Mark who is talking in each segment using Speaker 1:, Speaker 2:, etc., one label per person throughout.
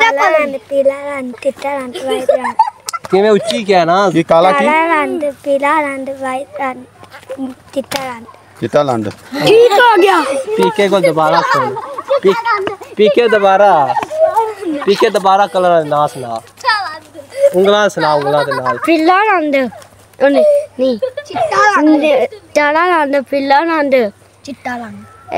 Speaker 1: रंग पीला रंग चिट्टा रंग वाइट रंग
Speaker 2: किवें उच्ची क्या ना
Speaker 3: की काला की
Speaker 1: काला रंग पीला रंग वाइट रंग चिट्टा रंग
Speaker 3: चिट्टा लंड
Speaker 1: ठीक हो गया
Speaker 2: पीके को दोबारा सुन पीके दोबारा कलर ना सुना उंगला सुना उंगला दे नाल
Speaker 1: पीला रंग नहीं चिट्टा रंग काला रंग पीला रंग चिट्टा रंग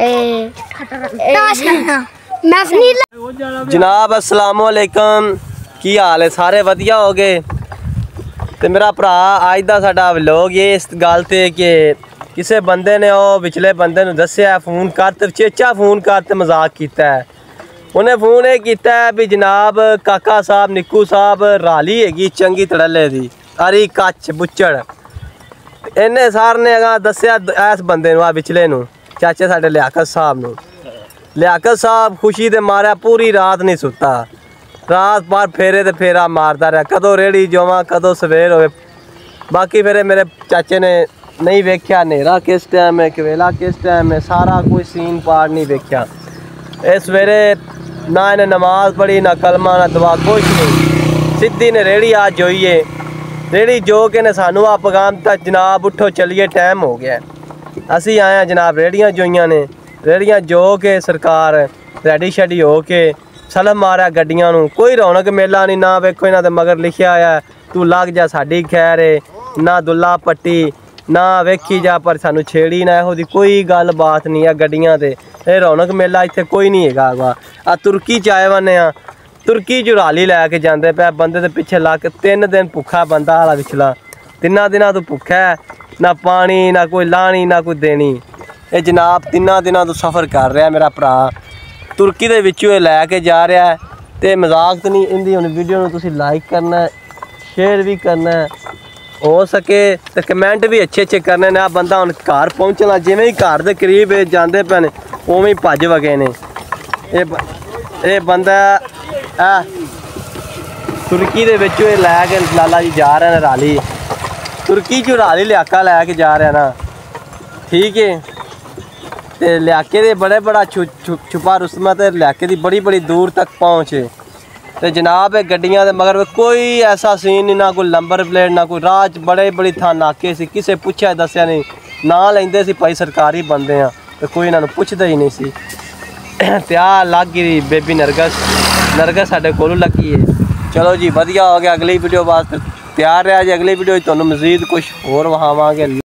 Speaker 2: जनाब अस्सलाम वालेकुम की हाल है सारे वधिया हो गए ते मेरा भरा अज दा साडा व्लॉग ये इस गल ते कि किसी बंदे ने वो पिछले बंदे नूं दस्सिया फोन कर ते चेचा फोन कर ते मजाक कीता है उन्हें फोन ये कीता है भी जनाब काका साहब निक्कू साहब राली हैगी चंगी तड़ले दी अरी कच्छ बुच्चड़ इन्हें सार ने अगा दस्सिया इस बंदे नूं आ पिछले नूं चाचे साडे लियाकत साहब नूं लियाकत साहब खुशी दे मारे पूरी रात नहीं सुता रात भर फेरे ते फेरा मारदा रहा कदों रेड़ी जोवां कदों सवेर होवे बाकी फिर मेरे चाचे ने नहीं वेख्या नेरा किस टाइम है कवेला किस टाइम है सारा कोई सीन पार नहीं वेख्या इस सवेरे ना इन्हें नमाज पढ़ी ना कलमा ना दुआ कुछ नहीं सीधी ने रेड़ी आज जोईए रेड़ी जो के ने सानू आ पैगाम तक जनाब उठो चलिए टाइम हो गया असी आए हैं जनाब रेड़ियाँ जोइयां ने रेड़ियाँ जो के सरकार रेडी शेडी हो के सलम मारा गड्डियां नूं कोई रौनक मेला नहीं ना वेखो इन्हां दे मगर लिखिया आया तू लग जा साडी खैर है ना दुल्ला पट्टी ना वेखी जा पर सानू छेड़ी ना इहो दी कोई गल बात नहीं है गड्डियां ते ये रौनक मेला इत्थे कोई नहीं हैगा आ तुर्की च आए वने आ तुर्की च राली लैके जांदे पे बंदे दे पिछे ला के 3 दिन भुखा बंदा हाला पिछला 3 दिनां तो भुखा है ना पानी ना कोई लानी ना कोई देनी ये जनाब 3 दिनां तो सफ़र कर रहा है मेरा भरा तुर्की दे विचों लैके जा रहा है तो मजाक तो नहीं इंदी हुण वीडियो नूं तुसीं लाइक करना है शेयर भी करना है हो सके तो कमेंट भी अच्छे अच्छे करने ने बंदा हुण घर पहुँचना जिवें ही घर दे करीब जाते पे ने उवें ही भज वगे ने ये बंदा तुर्की दे विचों लैके लाला जी जा रहे हैं राली तुर्की चो राली लियाका लैके जा रहा ना ठीक है ते लियाके दे बड़ा छुपा रुस्तमा ते लियाके दी बड़ी दूर तक पहुँचे तो जनाब गड्डियां दे मगर कोई ऐसा सीन नहीं ना कोई नंबर प्लेट ना कोई राह बड़ी थां नाके सी किसे पुछया दस्या नहीं ना लेंदे सी भाई सरकारी बंदे आ तो कोई इन्हां नूं पुछदा ही नहीं सी ते आ लग गई बेबी नरगस साडे कोल लगी है चलो जी वधिया हो गया अगली वीडियो वास्ते तैयार रहा जी अगली वीडियो तुहानूं मजीद कुछ होर वहावांगे।